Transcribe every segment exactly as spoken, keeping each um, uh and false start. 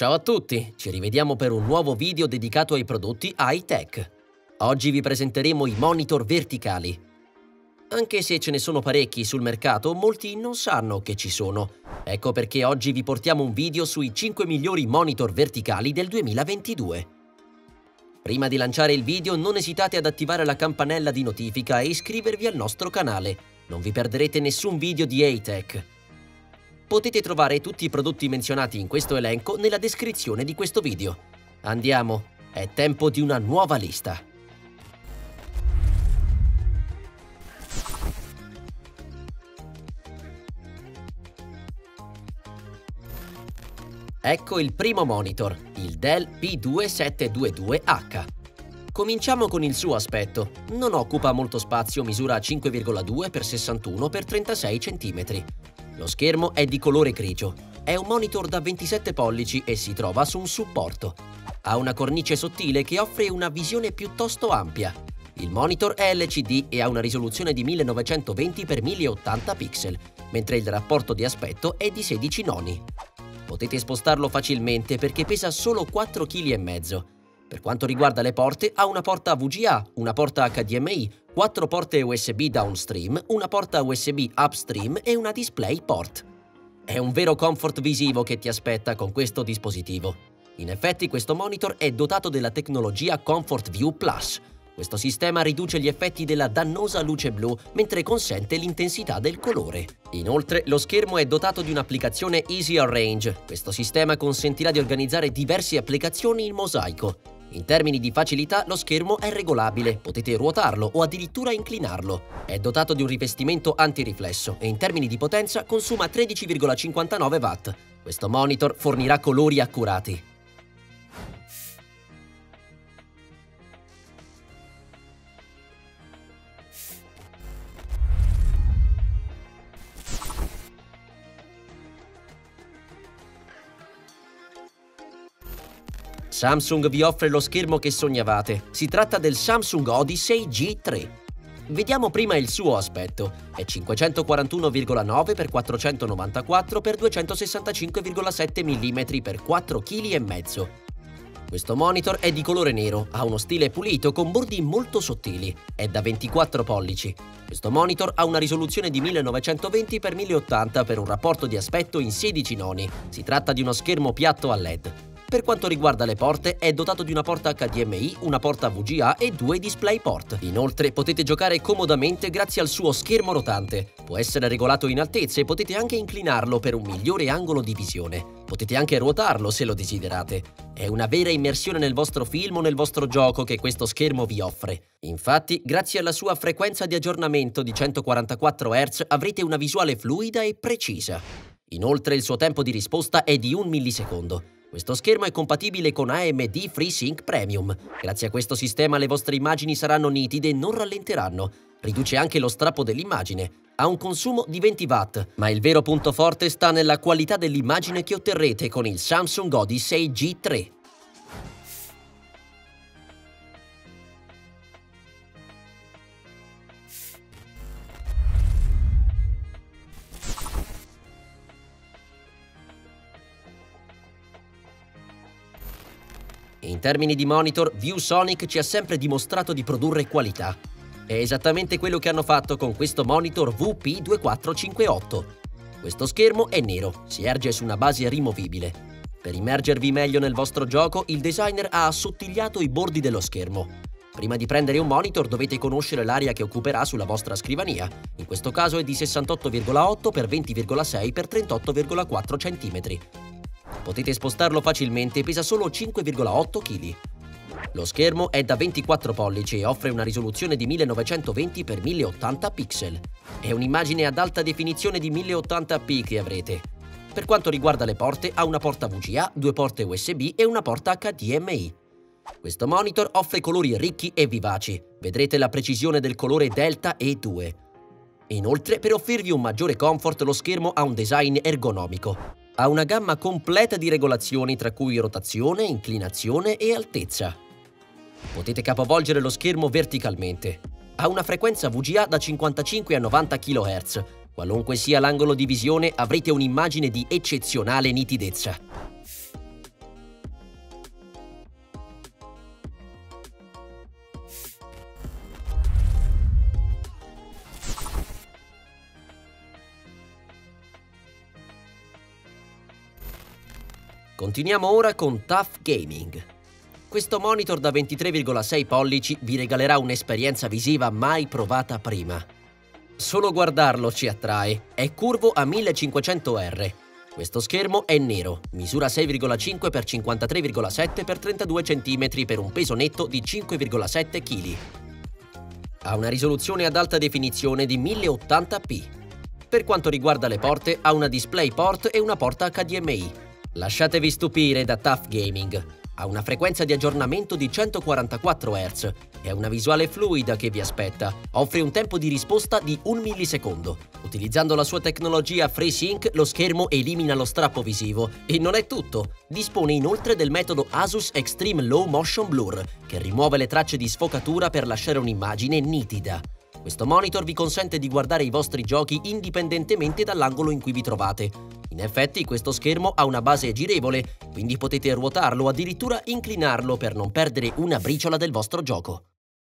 ciao a tutti, ci rivediamo per un nuovo video dedicato ai prodotti high-tech. Oggi vi presenteremo i monitor verticali. Anche se ce ne sono parecchi sul mercato, molti non sanno che ci sono. Ecco perché oggi vi portiamo un video sui cinque migliori monitor verticali del duemilaventidue. Prima di lanciare il video non esitate ad attivare la campanella di notifica e iscrivervi al nostro canale. Non vi perderete nessun video di high-tech. Potete trovare tutti i prodotti menzionati in questo elenco nella descrizione di questo video. Andiamo, è tempo di una nuova lista. Ecco il primo monitor, il Dell P due sette due due H. Cominciamo con il suo aspetto. Non occupa molto spazio, misura cinque virgola due per sessantuno per trentasei centimetri. Lo schermo è di colore grigio. È un monitor da ventisette pollici e si trova su un supporto. Ha una cornice sottile che offre una visione piuttosto ampia. Il monitor è L C D e ha una risoluzione di millenovecentoventi per milleottanta pixel, mentre il rapporto di aspetto è di sedici noni. Potete spostarlo facilmente perché pesa solo quattro virgola cinque chili. Per quanto riguarda le porte, ha una porta V G A, una porta H D M I, quattro porte U S B downstream, una porta U S B upstream e una DisplayPort. È un vero comfort visivo che ti aspetta con questo dispositivo. In effetti questo monitor è dotato della tecnologia Comfort View Plus. Questo sistema riduce gli effetti della dannosa luce blu mentre consente l'intensità del colore. Inoltre, lo schermo è dotato di un'applicazione Easy Arrange. Questo sistema consentirà di organizzare diverse applicazioni in mosaico. In termini di facilità, lo schermo è regolabile, potete ruotarlo o addirittura inclinarlo. È dotato di un rivestimento antiriflesso e in termini di potenza consuma tredici virgola cinquantanove watt. Questo monitor fornirà colori accurati. Samsung vi offre lo schermo che sognavate. Si tratta del Samsung Odyssey G tre. Vediamo prima il suo aspetto. È cinquecentoquarantuno virgola nove per quattrocentonovantaquattro per duecentosessantacinque virgola sette millimetri per quattro virgola cinque chili. Questo monitor è di colore nero, ha uno stile pulito con bordi molto sottili. È da ventiquattro pollici. Questo monitor ha una risoluzione di millenovecentoventi per milleottanta per un rapporto di aspetto in sedici noni. Si tratta di uno schermo piatto a L E D. Per quanto riguarda le porte, è dotato di una porta H D M I, una porta V G A e due DisplayPort. Inoltre potete giocare comodamente grazie al suo schermo rotante. Può essere regolato in altezza e potete anche inclinarlo per un migliore angolo di visione. Potete anche ruotarlo se lo desiderate. È una vera immersione nel vostro film o nel vostro gioco che questo schermo vi offre. Infatti, grazie alla sua frequenza di aggiornamento di centoquarantaquattro hertz avrete una visuale fluida e precisa. Inoltre il suo tempo di risposta è di un millisecondo. Questo schermo è compatibile con A M D FreeSync Premium. Grazie a questo sistema le vostre immagini saranno nitide e non rallenteranno. Riduce anche lo strappo dell'immagine. Ha un consumo di venti watt, ma il vero punto forte sta nella qualità dell'immagine che otterrete con il Samsung Odyssey G tre. In termini di monitor, ViewSonic ci ha sempre dimostrato di produrre qualità. È esattamente quello che hanno fatto con questo monitor V P due quattro cinque otto. Questo schermo è nero, si erge su una base rimovibile. Per immergervi meglio nel vostro gioco, il designer ha assottigliato i bordi dello schermo. Prima di prendere un monitor dovete conoscere l'area che occuperà sulla vostra scrivania. In questo caso è di sessantotto virgola otto per venti virgola sei per trentotto virgola quattro centimetri. Potete spostarlo facilmente e pesa solo cinque virgola otto chili. Lo schermo è da ventiquattro pollici e offre una risoluzione di millenovecentoventi per milleottanta pixel. È un'immagine ad alta definizione di milleottanta p che avrete. Per quanto riguarda le porte, ha una porta V G A, due porte U S B e una porta H D M I. Questo monitor offre colori ricchi e vivaci. Vedrete la precisione del colore Delta E due. Inoltre, per offrirvi un maggiore comfort, lo schermo ha un design ergonomico. Ha una gamma completa di regolazioni tra cui rotazione, inclinazione e altezza. Potete capovolgere lo schermo verticalmente. Ha una frequenza V G A da cinquantacinque a novanta chilohertz. Qualunque sia l'angolo di visione, avrete un'immagine di eccezionale nitidezza. Continuiamo ora con Tough Gaming. Questo monitor da ventitré virgola sei pollici vi regalerà un'esperienza visiva mai provata prima. Solo guardarlo ci attrae, è curvo a millecinquecento hertz. Questo schermo è nero, misura sei virgola cinque per cinquantatré virgola sette per trentadue centimetri per un peso netto di cinque virgola sette chili. Ha una risoluzione ad alta definizione di mille ottanta p. Per quanto riguarda le porte, ha una DisplayPort e una porta H D M I. Lasciatevi stupire da Tough Gaming. Ha una frequenza di aggiornamento di centoquarantaquattro hertz, è una visuale fluida che vi aspetta, offre un tempo di risposta di un millisecondo. Utilizzando la sua tecnologia FreeSync, lo schermo elimina lo strappo visivo. E non è tutto, dispone inoltre del metodo Asus Extreme Low Motion Blur, che rimuove le tracce di sfocatura per lasciare un'immagine nitida. Questo monitor vi consente di guardare i vostri giochi indipendentemente dall'angolo in cui vi trovate. In effetti questo schermo ha una base girevole, quindi potete ruotarlo o addirittura inclinarlo per non perdere una briciola del vostro gioco.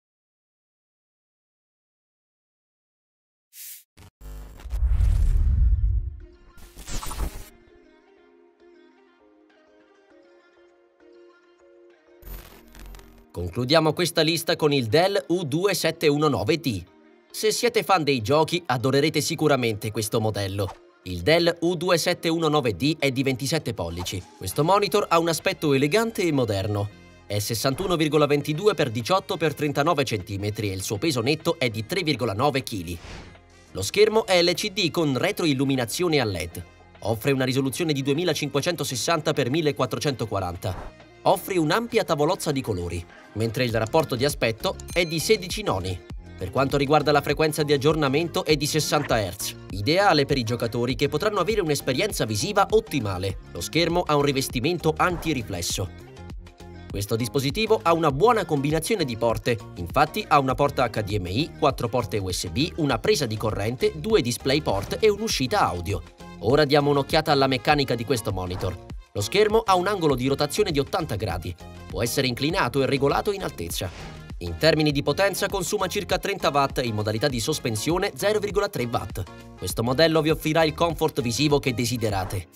Concludiamo questa lista con il Dell U due sette uno nove D. Se siete fan dei giochi, adorerete sicuramente questo modello. Il Dell U due sette uno nove D è di ventisette pollici. Questo monitor ha un aspetto elegante e moderno. È sessantuno virgola ventidue per diciotto per trentanove centimetri e il suo peso netto è di tre virgola nove chili. Lo schermo è L C D con retroilluminazione a L E D. Offre una risoluzione di duemilacinquecentosessanta per millequattrocentoquaranta. Offre un'ampia tavolozza di colori, mentre il rapporto di aspetto è di sedici noni. Per quanto riguarda la frequenza di aggiornamento è di sessanta hertz, ideale per i giocatori che potranno avere un'esperienza visiva ottimale. Lo schermo ha un rivestimento antiriflesso. Questo dispositivo ha una buona combinazione di porte, infatti ha una porta H D M I, quattro porte U S B, una presa di corrente, due DisplayPort e un'uscita audio. Ora diamo un'occhiata alla meccanica di questo monitor. Lo schermo ha un angolo di rotazione di ottanta gradi, può essere inclinato e regolato in altezza. In termini di potenza consuma circa trenta watt e in modalità di sospensione zero virgola tre watt. Questo modello vi offrirà il comfort visivo che desiderate.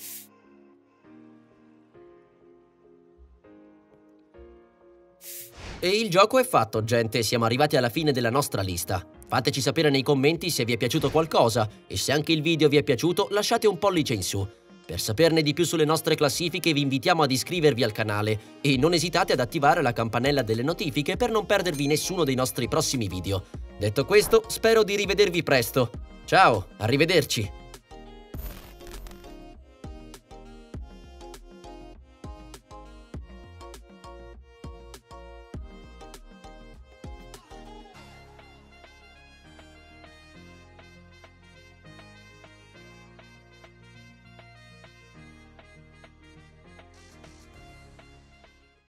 E il gioco è fatto, gente, siamo arrivati alla fine della nostra lista. Fateci sapere nei commenti se vi è piaciuto qualcosa e se anche il video vi è piaciuto lasciate un pollice in su. Per saperne di più sulle nostre classifiche vi invitiamo ad iscrivervi al canale e non esitate ad attivare la campanella delle notifiche per non perdervi nessuno dei nostri prossimi video. Detto questo, spero di rivedervi presto. Ciao, arrivederci!